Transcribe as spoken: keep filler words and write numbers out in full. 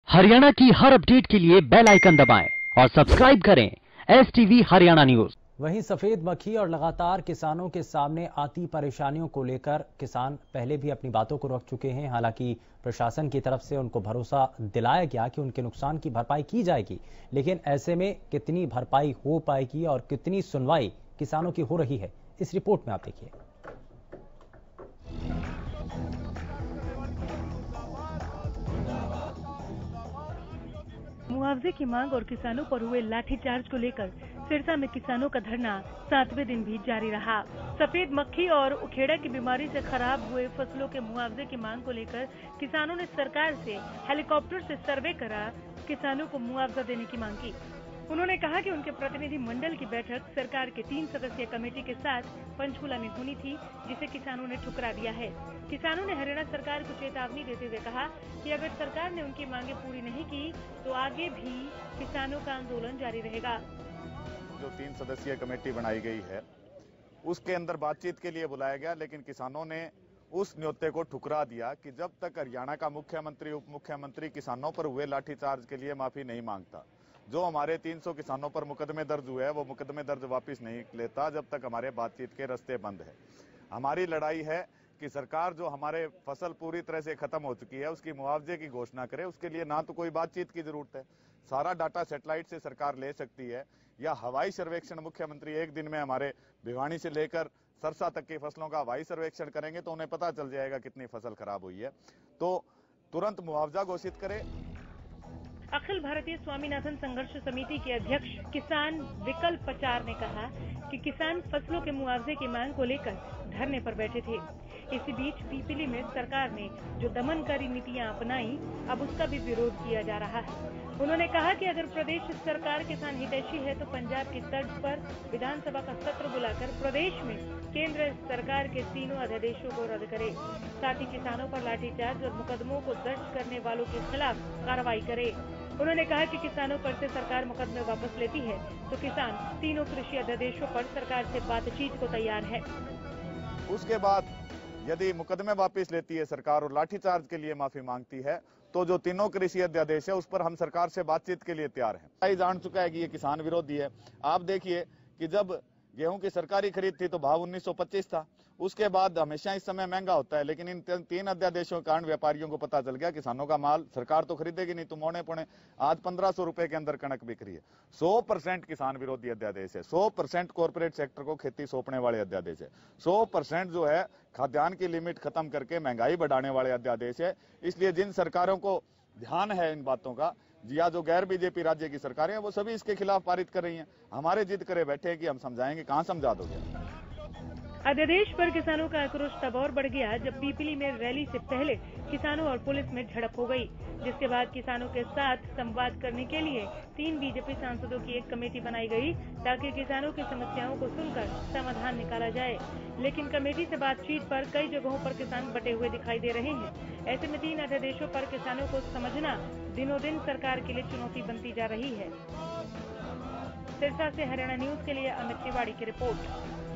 हरियाणा की हर अपडेट के लिए बेल आइकन दबाएं और सब्सक्राइब करें एस टीवी हरियाणा न्यूज। वहीं सफेद मक्खी और लगातार किसानों के सामने आती परेशानियों को लेकर किसान पहले भी अपनी बातों को रख चुके हैं। हालांकि प्रशासन की तरफ से उनको भरोसा दिलाया गया कि उनके नुकसान की भरपाई की जाएगी, लेकिन ऐसे में कितनी भरपाई हो पाएगी और कितनी सुनवाई किसानों की हो रही है, इस रिपोर्ट में आप देखिए। मुआवजे की मांग और किसानों पर हुए लाठीचार्ज को लेकर सिरसा में किसानों का धरना सातवें दिन भी जारी रहा। सफेद मक्खी और उखेड़ा की बीमारी से खराब हुए फसलों के मुआवजे की मांग को लेकर किसानों ने सरकार से हेलीकॉप्टर से सर्वे करा किसानों को मुआवजा देने की मांग की। उन्होंने कहा कि उनके प्रतिनिधि मंडल की बैठक सरकार के तीन सदस्यीय कमेटी के साथ पंचकूला में होनी थी, जिसे किसानों ने ठुकरा दिया है। किसानों ने हरियाणा सरकार को चेतावनी देते हुए कहा कि अगर सरकार ने उनकी मांगे पूरी नहीं की तो आगे भी किसानों का आंदोलन जारी रहेगा। जो तीन सदस्यीय कमेटी बनाई गई है उसके अंदर बातचीत के लिए बुलाया गया, लेकिन किसानों ने उस न्योते को ठुकरा दिया कि जब तक हरियाणा का मुख्यमंत्री उप मुख्यमंत्री किसानों पर हुए लाठीचार्ज के लिए माफी नहीं मांगता, जो हमारे तीन सौ किसानों पर मुकदमे दर्ज हुए हैं वो मुकदमे दर्ज वापस नहीं लेता जब तक हमारे बातचीत के रास्ते बंद है। हमारी लड़ाई है कि सरकार जो हमारे फसल पूरी तरह से खत्म हो चुकी है उसकी मुआवजे की घोषणा करे। उसके लिए ना तो कोई बातचीत की जरूरत है, सारा डाटा सैटेलाइट से सरकार ले सकती है, या हवाई सर्वेक्षण मुख्यमंत्री एक दिन में हमारे भिवानी से लेकर सरसा तक की फसलों का हवाई सर्वेक्षण करेंगे तो उन्हें पता चल जाएगा कितनी फसल खराब हुई है। तो तुरंत मुआवजा घोषित करे। अखिल भारतीय स्वामीनाथन संघर्ष समिति के अध्यक्ष किसान विकल्प पचार ने कहा कि किसान फसलों के मुआवजे की मांग को लेकर धरने पर बैठे थे। इसी बीच पीपली में सरकार ने जो दमनकारी नीतियां अपनाई, अब उसका भी विरोध किया जा रहा है। उन्होंने कहा कि अगर प्रदेश सरकार किसान हितैषी है तो पंजाब की तर्ज पर विधानसभा का सत्र बुलाकर प्रदेश में केंद्र सरकार के तीनों अध्यादेशों को रद्द करे, साथ ही किसानों पर लाठीचार्ज और मुकदमों को दर्ज करने वालों के खिलाफ कार्रवाई करे। उन्होंने कहा कि किसानों पर से सरकार मुकदमे वापस लेती है तो किसान तीनों कृषि अध्यादेशों पर सरकार से बातचीत को तैयार है। उसके बाद यदि मुकदमे वापस लेती है सरकार और लाठीचार्ज के लिए माफी मांगती है तो जो तीनों कृषि अध्यादेश है उस पर हम सरकार से बातचीत के लिए तैयार हैं। जान चुका है कि ये किसान विरोधी है। आप देखिए कि जब गेहूं की सरकारी खरीद थी तो भाव उन्नीस सौ पच्चीस था, उसके बाद हमेशा इस समय महंगा होता है, लेकिन इन तीन अध्यादेशों के कारण व्यापारियों को पता चल गया किसानों का माल सरकार तो खरीदेगी नहीं, तो मोने पुणे आज पंद्रह सौ रुपए के अंदर कणक बिक रही है। सौ परसेंट किसान विरोधी अध्यादेश है, सौ परसेंट कॉर्पोरेट सेक्टर को खेती सौंपने वाले अध्यादेश है, सौ परसेंट जो है खाद्यान्न की लिमिट खत्म करके महंगाई बढ़ाने वाले अध्यादेश है। इसलिए जिन सरकारों को ध्यान है इन बातों का, या जो गैर बीजेपी राज्य की सरकारें हैं वो सभी इसके खिलाफ पारित कर रही हैं। हमारे जिद करे बैठे हैं कि हम समझाएंगे, कहां समझा दोगे। अध्यादेश पर किसानों का आक्रोश तब और बढ़ गया जब पीपली में रैली से पहले किसानों और पुलिस में झड़प हो गई, जिसके बाद किसानों के साथ संवाद करने के लिए तीन बीजेपी सांसदों की एक कमेटी बनाई गई ताकि किसानों की समस्याओं को सुनकर समाधान निकाला जाए। लेकिन कमेटी से बातचीत पर कई जगहों पर किसान बटे हुए दिखाई दे रहे हैं। ऐसे में तीन अध्यादेशों पर किसानों को समझना दिनों दिन सरकार के लिए चुनौती बनती जा रही है। सिरसा से हरियाणा न्यूज के लिए अमित तिवारी की रिपोर्ट।